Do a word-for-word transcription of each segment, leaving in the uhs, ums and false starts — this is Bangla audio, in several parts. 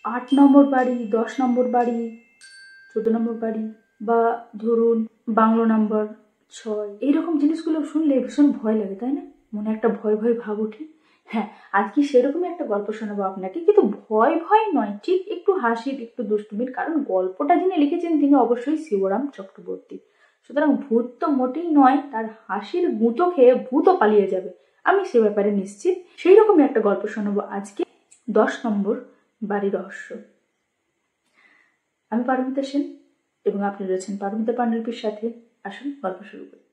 আট নম্বর বাড়ি, দশ নম্বর বাড়ি, চোদ্দ নম্বর বাড়ি, বা ধরুন বাংলো নাম্বার ছয়, এইরকম জিনিসগুলো শুনলে ভীষণ ভয় লাগে, তাই না? মনে একটা ভয় ভয় ভাব ওঠে। হ্যাঁ, আজকে সেরকমই একটা গল্প শোনাবো আপনাকে, কিন্তু ভয় ভয় নয়, ঠিক একটু হাসির, একটু দুষ্টুমির, কারণ গল্পটা যিনি লিখেছেন তিনি অবশ্যই শিবরাম চক্রবর্তী। সুতরাং ভূত তো মোটেই নয়, তার হাসির গুঁতো খেয়ে ভূতও পালিয়ে যাবে, আমি সে ব্যাপারে নিশ্চিত। সেই রকমই একটা গল্প শোনাবো আজকে, দশ নম্বর বাড়ি রহস্য। আমি পারমিতা সেন এবং আপনি রয়েছেন পারমিতা পাণ্ডুলিপির সাথে। আসুন গল্প শুরু করি।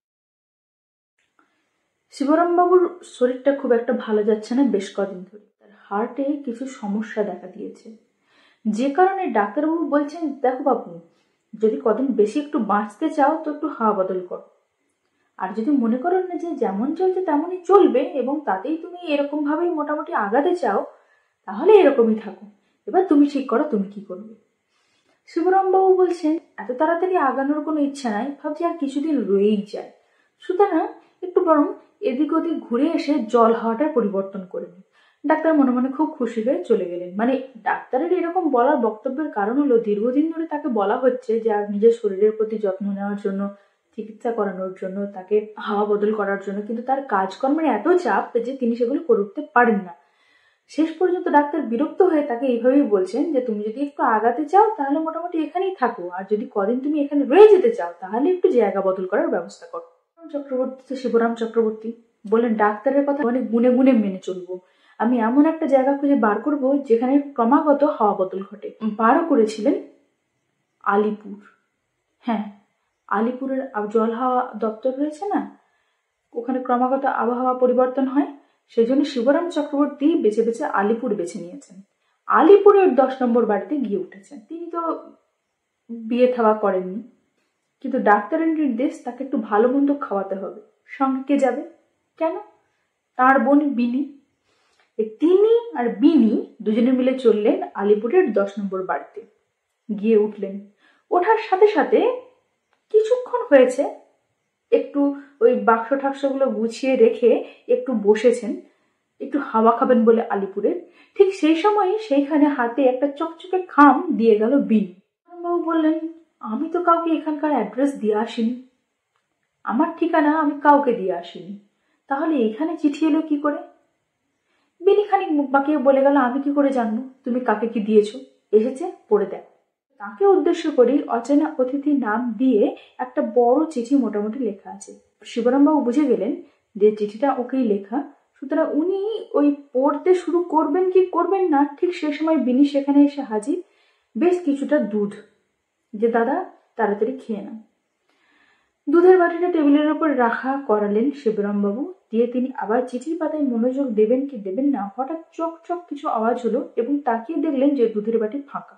শিবরাম বাবুর শরীরটা খুব একটা ভালো যাচ্ছে না বেশ কদিন ধরে। তার হার্টে কিছু সমস্যা দেখা দিয়েছে, যে কারণে ডাক্তারবাবু বলছেন, দেখো বাবু, যদি কদিন বেশি একটু বাঁচতে চাও তো একটু হাওয়া বদল করো, আর যদি মনে করো না যে যেমন চলছে তেমনই চলবে এবং তাতেই তুমি এরকম ভাবেই মোটামুটি আগাতে চাও, তাহলে এরকমই থাকো। এবার তুমি ঠিক করো তুমি কি করবে। শিবরামবাবু বলছেন, এত তাড়াতাড়ি আগানোর কোনো ইচ্ছা নাই, ভাবছি আর কিছুদিন রয়েই যায়, সুতরাং একটু বরং এদিক ওদিক ঘুরে এসে জল হাওয়াটার পরিবর্তন করে নিই। ডাক্তার মনে মনে খুব খুশি হয়ে চলে গেলেন। মানে ডাক্তারের এরকম বলার বক্তব্যের কারণ হলো, দীর্ঘদিন ধরে তাকে বলা হচ্ছে যে আর নিজের শরীরের প্রতি যত্ন নেওয়ার জন্য, চিকিৎসা করানোর জন্য, তাকে হাওয়া বদল করার জন্য, কিন্তু তার কাজকর্মের এত চাপ যে তিনি সেগুলো করে উঠতে পারেন না। শেষ পর্যন্ত ডাক্তার বিরক্ত হয়ে তাকে এইভাবেই বলছেন যে তুমি যদি একটু আগাতে চাও তাহলে মোটামুটি এখানেই থাকো, আর যদি কদিন তুমি এখানে রয়ে যেতে চাও তাহলে একটু জায়গা বদল করার ব্যবস্থা করো। চক্রবর্তী তো শিবরাম চক্রবর্তী বললেন, ডাক্তারের কথা অনেক গুনে গুনে মেনে চলবো। আমি এমন একটা জায়গা খুঁজে বার করব যেখানে ক্রমাগত হাওয়া বদল ঘটে। বারও করেছিলেন আলিপুর। হ্যাঁ, আলিপুরের জল হাওয়া দপ্তর রয়েছে না, ওখানে ক্রমাগত আবহাওয়া পরিবর্তন হয়, সেই জন্য শিবরাম চক্রবর্তী বেছে বেছে আলিপুর বেছে নিয়েছেন। আলিপুরের দশ নম্বর বাড়িতে গিয়ে উঠেছেন। তিনি তো বিয়ে থাওয়া করেননি, কিন্তু ডাক্তারের নির্দেশ তাকে একটু ভালো মন্দ খাওয়াতে হবে। সঙ্গে কে যাবে? কেন, তার বোন বিনি। তিনি আর বিনি দুজনে মিলে চললেন আলিপুরের দশ নম্বর বাড়িতে। গিয়ে উঠলেন। ওঠার সাথে সাথে কিছুক্ষণ হয়েছে, একটু ওই বাক্স ঠাক্সগুলো গুছিয়ে রেখে একটু বসেছেন, একটু হাওয়া খাবেন বলে আলিপুরের। ঠিক সেই সময় সেইখানে হাতে একটা চকচকে খাম দিয়ে গেল বিনি। বাবু বললেন, আমি তো কাউকে এখানকার অ্যাড্রেস দিয়ে আসিনি, আমার ঠিকানা আমি কাউকে দিয়ে আসিনি, তাহলে এখানে চিঠি এলো কি করে? বিনি খানিক মুখ বাঁকিয়ে বলে গেল, আমি কি করে জানবো তুমি কাকে কি দিয়েছো, এসেছে পড়ে দেখ। তাকে উদ্দেশ্য করে অচেনা অতিথি নাম দিয়ে একটা বড় চিঠি মোটামুটি লেখা আছে। শিবরামবাবু বুঝে গেলেন যে চিঠিটা ওকেই লেখা, সুতরাং উনি ওই পড়তে শুরু করবেন কি করবেন না, ঠিক সে সময় বিনি সেখানে এসে হাজির, বেশ কিছুটা দুধ, যে দাদা তাড়াতাড়ি খেয়ে নাও। দুধের বাটিটা টেবিলের উপর রাখা করালেন শিবরামবাবু, দিয়ে তিনি আবার চিঠির পাতায় মনোযোগ দেবেন কি দেবেন না, হঠাৎ চক চক কিছু আওয়াজ হলো এবং তাকিয়ে দেখলেন যে দুধের বাটি ফাঁকা।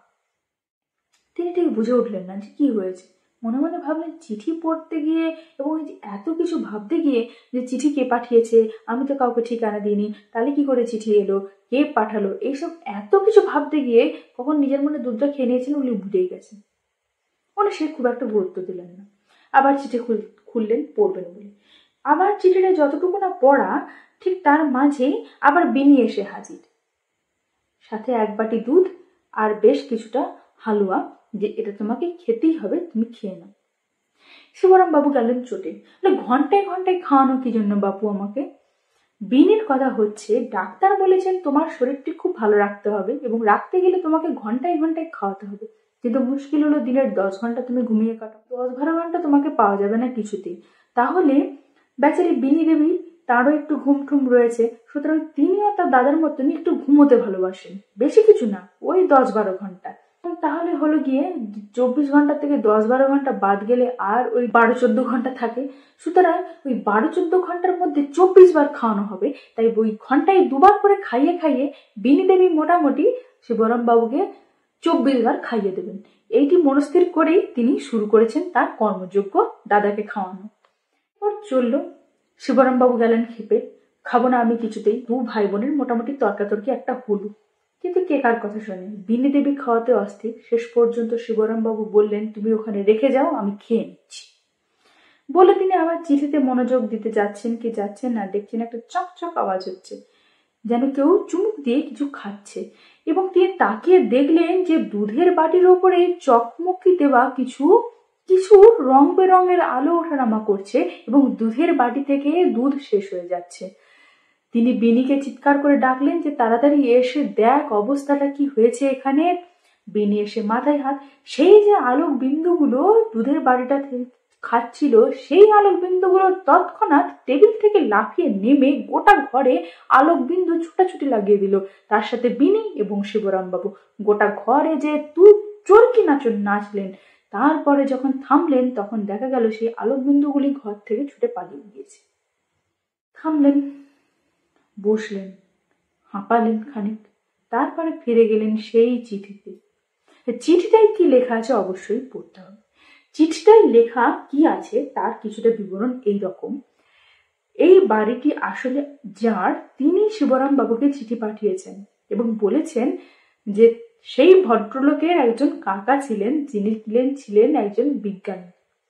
তিনি ঠিক বুঝে উঠলেন না যে কি হয়েছে। মনে মনে ভাবলেন, চিঠি পড়তে গিয়ে এবং এত কিছু ভাবতে গিয়ে যে চিঠি কে পাঠিয়েছে, আমি তো কাউকে ঠিকানা দিইনি, তাহলে কি করে চিঠি এলো, কে পাঠালো, এইসব এত কিছু ভাবতে গিয়ে কখন নিজের মনে দুধটা খেয়ে নিয়েছেন উনি ভুলেই গেছেন। উনি সে খুব একটা গুরুত্ব দিলেন না। আবার চিঠি খুললেন পড়বেন বলে। আবার চিঠিটা যতটুকু না পড়া, ঠিক তার মাঝেই আবার বিনি এসে হাজির, সাথে এক বাটি দুধ আর বেশ কিছুটা হালুয়া, যে এটা তোমাকে খেতেই হবে, তুমি খেয়ে নাও। শিবরাম বাবু গেলেন চটে, ঘন্টায় ঘন্টায় খাওয়ানো কি জন্য বাপু আমাকে? বিনির কথা হচ্ছে, ডাক্তার বলেছেন তোমার শরীরটি খুব ভালো রাখতে হবে এবং রাখতে গেলে তোমাকে ঘন্টায় ঘন্টায় খাওয়াতে হবে, কিন্তু মুশকিল হলো দিনের দশ ঘন্টা তুমি ঘুমিয়ে কাটাও, দশ বারো ঘন্টা তোমাকে পাওয়া যাবে না কিছুতেই। তাহলে বেচারি বিনি দেবী, তারও একটু ঘুম ঠুম রয়েছে, সুতরাং তিনিও তার দাদার মতনই একটু ঘুমোতে ভালোবাসেন, বেশি কিছু না, ওই দশ বারো ঘন্টা। তাহলে হলো গিয়ে চব্বিশ ঘন্টা থেকে দশ বারো ঘন্টা বাদ গেলে আর ওই বারো চোদ্দ ঘন্টা থাকে, সুতরাং ওই বারো চোদ্দ ঘন্টার মধ্যে চব্বিশ বার খাওয়ানো হবে, তাই ওই ঘন্টায় দুবার করে খাইয়ে খাইয়ে বিনি দেবী মোটামুটি শিবরাম বাবুকে চব্বিশ বার খাইয়ে দেবেন। এইটি মনস্থির করেই তিনি শুরু করেছেন তার কর্মযোগ্য দাদাকে খাওয়ানো। এরপর চললো, শিবরাম বাবু গেলেন খেপে, খাবো না আমি কিছুতেই। দু ভাই বোনের মোটামুটি তর্কাতর্কি একটা হলো, কিন্তু কে কার কথা শোনে, বিনি দেবী খাওয়াতে অস্থির। শেষ পর্যন্ত শিবরাম বাবু বললেন, তুমি ওখানে রেখে যাও, আমি খেয়ে নিচ্ছি। বলে তিনি আবার চিঠিতে মনোযোগ দিতে যাচ্ছেন কি যাচ্ছেন না, দেখছেন একটা চকচক আওয়াজ হচ্ছে, যেন কেউ চুমুক দিয়ে কিছু খাচ্ছে। এবং তিনি তাকিয়ে দেখলেন যে দুধের বাটির ওপরে চকমকি দেওয়া কিছু কিছু রং বেরঙের আলো ওঠানামা করছে এবং দুধের বাটি থেকে দুধ শেষ হয়ে যাচ্ছে। তিনি বিনিকে চিৎকার করে ডাকলেন যে তাড়াতাড়ি এসে দেখ অবস্থাটা কি হয়েছে এখানে। বিনি এসে মাথায় হাত, সেই যে আলোক বিন্দুগুলো দুধের বাড়িটা খাচ্ছিল সেই আলোক বিন্দুগুলো তৎক্ষণাৎ টেবিল থেকে লাফিয়ে নেমে গোটা ঘরে আলোক বিন্দু ছুটাছুটি লাগিয়ে দিল। তার সাথে বিনি এবং শিবরাম বাবু গোটা ঘরে যে তুই চরকি নাচন নাচলেন। তারপরে যখন থামলেন তখন দেখা গেল সেই আলোক বিন্দুগুলি ঘর থেকে ছুটে পালিয়ে গিয়েছে। থামলেন, বসলেন, হাঁপালেন খানিক, তারপরে ফিরে গেলেন সেই চিঠিতে। চিঠিটাই কি লেখা আছে অবশ্যই পড়তে হবে। চিঠিটাই লেখা কি আছে তার কিছুটা বিবরণ এই রকম। এই বাড়িটি আসলে যার, তিনি শিবরাম বাবুকে চিঠি পাঠিয়েছেন এবং বলেছেন যে সেই ভদ্রলোকের একজন কাকা ছিলেন, যিনি ছিলেন ছিলেন একজন বিজ্ঞানী।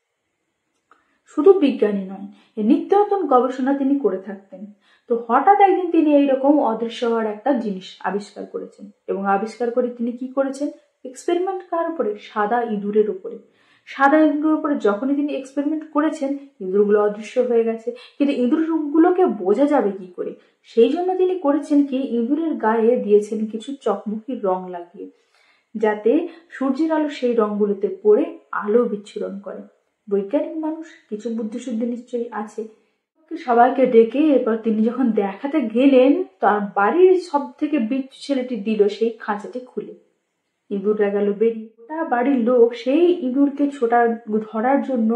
শুধু বিজ্ঞানী নয়, নিত্য নতুন গবেষণা তিনি করে থাকতেন। তো হঠাৎ একদিন তিনি এইরকম অদৃশ্য হওয়ার একটা জিনিস আবিষ্কার করেছেন এবং আবিষ্কার করে তিনি কি করেছেন, এক্সপেরিমেন্ট কার উপরে, সাদা ইঁদুরের উপরে। সাদা ইঁদুরের উপরে যখনই তিনি এক্সপেরিমেন্ট করেছেন ইঁদুরগুলো অদৃশ্য হয়ে গেছে, কিন্তু ইঁদুরগুলোকে বোঝা যাবে কি করে, সেই জন্য তিনি করেছেন কি, ইঁদুরের গায়ে দিয়েছেন কিছু চকমকি রং লাগিয়ে, যাতে সূর্যের আলো সেই রংগুলোতে পড়ে আলো বিচ্ছুরণ করে। বৈজ্ঞানিক মানুষ, কিছু বুদ্ধিশুদ্ধি নিশ্চয়ই আছে। সবাইকে ডেকে এরপর তিনি যখন দেখাতে গেলেন, তার বাড়ির সব থেকে বিচ্ছু ছেলেটি দিল সেই খাঁচাটি খুলে। ইঁদুররা গেল বেরিয়ে। ওটা বাড়ির লোক সেই ইঁদুরকে ছোটা ধরার জন্য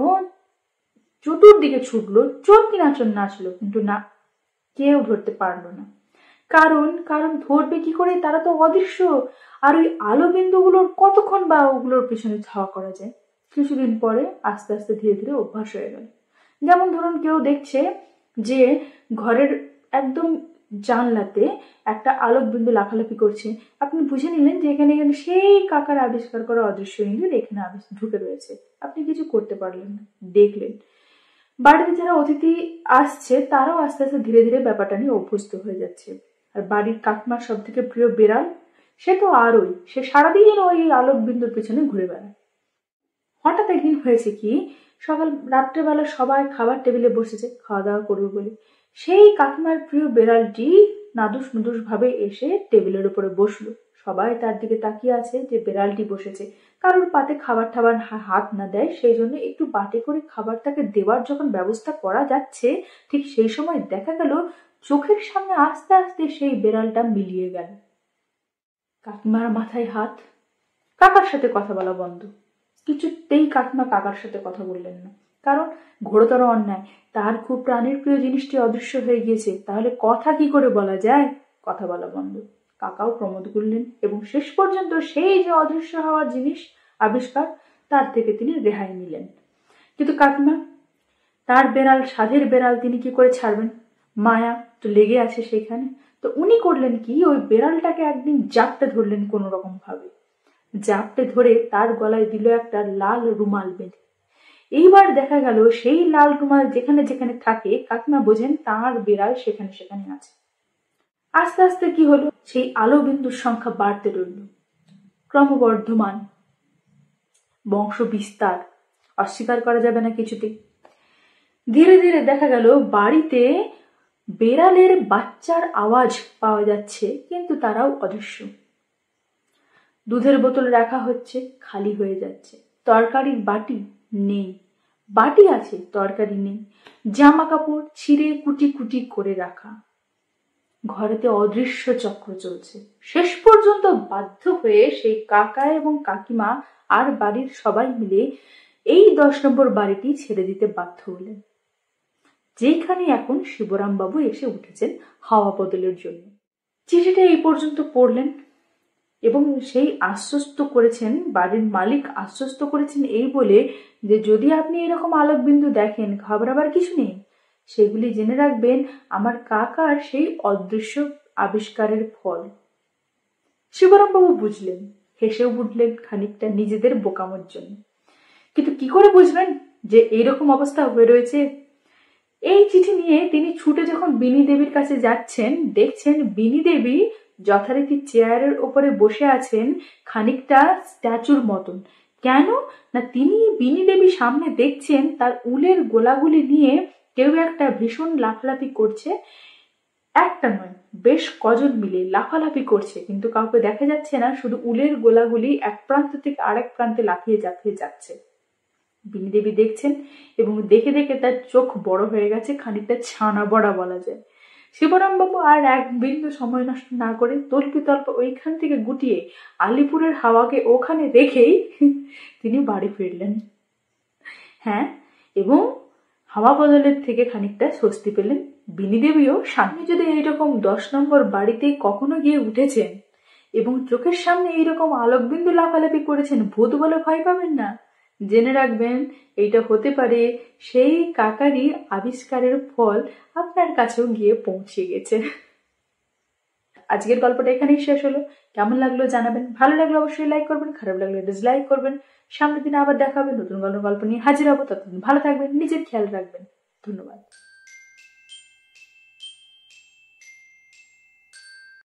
চতুর্দিকে ছুটলো, চরকি নাচন নাচলো, কিন্তু না, কেউ ধরতে পারলো না। কারণ কারণ ধরবে কি করে, তারা তো অদৃশ্য। আর ওই আলো বিন্দুগুলোর কতক্ষণ বা ওগুলোর পেছনে ধাওয়া করা যায়। কিছুদিন পরে আস্তে আস্তে ধীরে ধীরে অভ্যাস হয়ে গেল। যেমন ধরুন কেউ দেখছে যে ঘরের একদম জানলাতে একটা আলোক বিন্দু লাফালাফি করছে, আপনি বুঝে নিলেন যে এখানে এখানে সেই কাকার আবিষ্কার করা অদৃশ্য ইঁদুর এখানে ঢুকে রয়েছে। আপনি কিছু করতে পারলেন না, দেখলেন। বাড়িতে যারা অতিথি আসছে তারাও আস্তে আস্তে ধীরে ধীরে ব্যাপারটা নিয়ে অভ্যস্ত হয়ে যাচ্ছে। আর বাড়ির কাকিমার সব থেকে প্রিয় বেড়াল, সে তো আরই, সে সারাদিন ওই আলোক বিন্দুর পেছনে ঘুরে বেড়ায়। হঠাৎ একদিন হয়েছে কি, সকাল রাত্রেবেলা সবাই খাবার টেবিলে বসেছে খাওয়া দাওয়া করবে বলে, সেই কাকিমার প্রিয় বেড়ালটি নাদুস নুদুস ভাবে এসে টেবিলের উপরে বসলো। সবাই তার দিকে তাকিয়ে আছে যে বেড়ালটি বসেছে, কারোর পাতে খাবার টাবার হাত না দেয়, সেই জন্য একটু বাটে করে খাবার তাকে দেওয়ার যখন ব্যবস্থা করা যাচ্ছে, ঠিক সেই সময় দেখা গেল চোখের সামনে আস্তে আস্তে সেই বেড়ালটা মিলিয়ে গেল। কাকিমার মাথায় হাত, কাকার সাথে কথা বলা বন্ধ। কিছুতেই কাকিমা কাকার সাথে কথা বললেন না, কারণ ঘোরতর অন্যায়, তার খুব প্রাণের প্রিয় জিনিসটি অদৃশ্য হয়ে গিয়েছে, তাহলে কথা কি করে বলা যায়, কথা বলা বন্ধ। কাকাও প্রমোদ করলেন এবং শেষ পর্যন্ত সেই যে অদৃশ্য হওয়ার জিনিস আবিষ্কার, তার থেকে তিনি রেহাই নিলেন। কিন্তু কাকিমা, তার বেড়াল, সাধের বেড়াল, তিনি কি করে ছাড়বেন, মায়া তো লেগে আছে সেখানে। তো উনি করলেন কি, ওই বেড়ালটাকে একদিন জাপটে ধরলেন কোনো রকম ভাবে, জাপটে ধরে তার গলায় দিল একটা লাল রুমাল বেঁধে। এইবার দেখা গেল সেই লাল রুমাল যেখানে যেখানে থাকে, কাকিমা বোঝেন তার বেড়াল সেখানে সেখানে আছে। আস্তে আস্তে কি হলো, সেই আলো বিন্দুর সংখ্যা বাড়তে রইল, ক্রমবর্ধমান, বংশ বিস্তার, অস্বীকার করা যাবে না কিছুতেই। ধীরে ধীরে দেখা গেল বাড়িতে বেড়ালের বাচ্চার আওয়াজ পাওয়া যাচ্ছে, কিন্তু তারাও অদৃশ্য। দুধের বোতল রাখা হচ্ছে, খালি হয়ে যাচ্ছে। তরকারির বাটি নেই, বাটি আছে তরকারি নেই। জামা কাপড় ছিঁড়ে কুটি কুটি করে রাখা, ঘরেতে অদৃশ্য চক্র চলছে। শেষ পর্যন্ত বাধ্য হয়ে সেই কাকা এবং কাকিমা আর বাড়ির সবাই মিলে এই দশ নম্বর বাড়িটি ছেড়ে দিতে বাধ্য হলেন, যেখানে এখন শিবরাম বাবু এসে উঠেছেন হাওয়া বদলের জন্য। চিঠিটা এই পর্যন্ত পড়লেন এবং সেই আশ্বস্ত করেছেন, বাড়ির মালিক আশ্বস্ত করেছেন এই বলে যে যদি আপনি এরকম আলোক বিন্দু দেখেন, ঘাবড়াবার কিছু নেই, সেগুলি জেনে রাখবেন আমার কাকার সেই অদৃশ্য আবিষ্কারের ফল। শিবরাম বাবু বুঝলেন, হেসেও উঠলেন খানিকটা নিজেদের বোকামোর জন্য। কিন্তু কি করে বুঝবেন যে এইরকম অবস্থা হয়ে রয়েছে? এই চিঠি নিয়ে তিনি ছুটে যখন বিনি দেবীর কাছে যাচ্ছেন, দেখছেন বিনি দেবী যথারীতি চেয়ারের ওপরে বসে আছেন খানিকটা স্ট্যাচুর মতন। কেন না তিনি বিনি দেবী সামনে দেখছেন তার উলের গোলাগুলি নিয়ে কেউ একটা ভীষণ লাফালাফি করছে। একটা নয়, বেশ কজন মিলে লাফালাফি করছে, কিন্তু কাউকে দেখা যাচ্ছে না, শুধু উলের গোলাগুলি এক প্রান্ত থেকে আরেক প্রান্তে লাফিয়ে জাফিয়ে যাচ্ছে। বিনি দেবী দেখছেন এবং দেখে দেখে তার চোখ বড় হয়ে গেছে, খানিকটা ছানা বড়া বলা যায়। শিবরাম বাবু আর এক বিন্দু সময় নষ্ট না করে তল্পি তল্প ওইখান থেকে গুটিয়ে আলিপুরের হাওয়াকে ওখানে রেখেই তিনি বাড়ি ফিরলেন। হ্যাঁ, এবং হাওয়া বদলের থেকে খানিকটা স্বস্তি পেলেন বিনি দেবীও। সামনে যদি এইরকম দশ নম্বর বাড়িতে কখনো গিয়ে উঠেছেন এবং চোখের সামনে এইরকম আলোকবিন্দু লাফালাফি করেছেন, ভূত বলে ভয় পাবেন না। জেনে রাখবেন এইটা হতে পারে সেই কাকারই আবিষ্কারের ফল আপনার কাছেও গিয়ে পৌঁছে গেছে। আজকের গল্পটা এখানেই শেষ হলো। কেমন লাগলো জানাবেন, ভালো লাগলো অবশ্যই লাইক করবেন, খারাপ লাগলে ডিসলাইক করবেন। সামনের দিনে আবার দেখা হবে, নতুন গল্প গল্প নিয়ে হাজির হবো। ততদিন ভালো থাকবেন, নিজের খেয়াল রাখবেন। ধন্যবাদ।